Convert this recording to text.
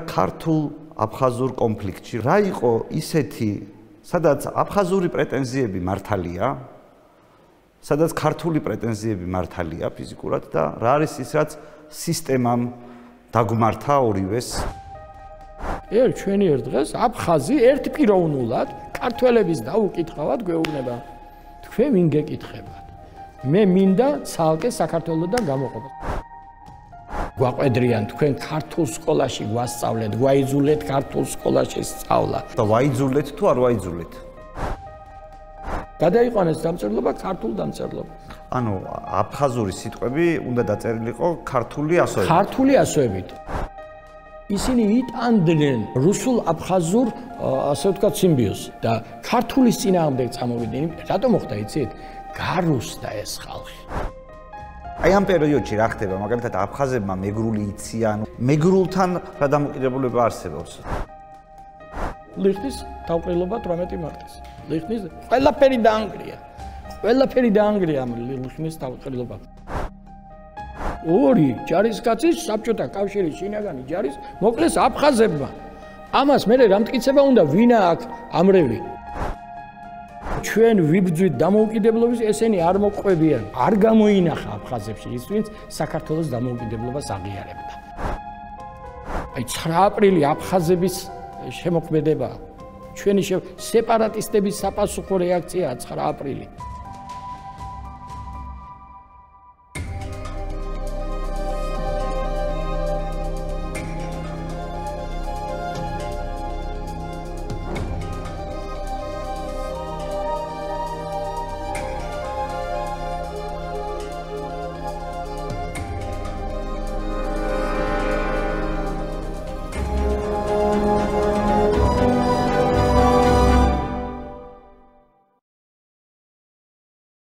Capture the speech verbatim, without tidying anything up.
ქართულ აფხაზურ კონფლიქტში რა იყო ისეთი, სადაც აფხაზური პრეტენზიები მართალია, სადაც ქართული პრეტენზიები მართალია ფიზიკურად და რა არის ის, რაც სისტემამ დაგმართა ორივეს. ერთ ჩვენი ერთ დღეს აფხაზი ერთპიროვნულად ქართველების დაუკითხავად გვეუბნება, თქვენ ვინ გეკითხებათ? მე მინდა ცალკე საქართველოსთან გამოყოფა. გვაყვედრიან თქვენ ქართულ სკოლაში გვასწავლეთ, გვაიძულეთ ქართულ სკოლაში სწავლა. და ვაიძულეთ თუ არ ვაიძულეთ? გადაიყვანეს დამწერლობა ქართულ დამწერლობას. ანუ აფხაზური სიტყვები უნდა დაწერილიყო ქართული ასოებით. ქართული ასოებით. ისინი იტანდნენ რუსულ აფხაზურ ასე ვთქვათ სიმბიოზს და ქართულის წინააღმდეგ წამოვიდნენ. რატომ მოხდა იცით? გარუსდა ეს ხალხი. აი ამ პერიოდში რა ხდება, მაგალითად აფხაზებმა მეგრული იციან, მეგრულთან რა დამოკიდებულება არსებობს? ლიხნის თავყრილობა თვრამეტი მარტის. ლიხნის ყველაფერი დაანგრია. ყველაფერი დაანგრია ლიხნის თავყრილობა. ორი ჯარისკაცის საბჭოთა კავშირის შინაგანი ჯარის მოკლეს აფხაზებმა. ამას მე რამტკიცება უნდა ვინა აქ ამრევი. ჩვენ ვიბრძვით დამოუკიდებლობის, ესენი არ მოყვებიან. არ გამოინახა აფხაზებში ის, ვინც საქართველოს დამოუკიდებლობას აღიარებდა. აი ცხრა აპრილი აფხაზების შემოქმედება ჩვენი სეპარატისტების საპასუხო რეაქციაა ცხრა აპრილი.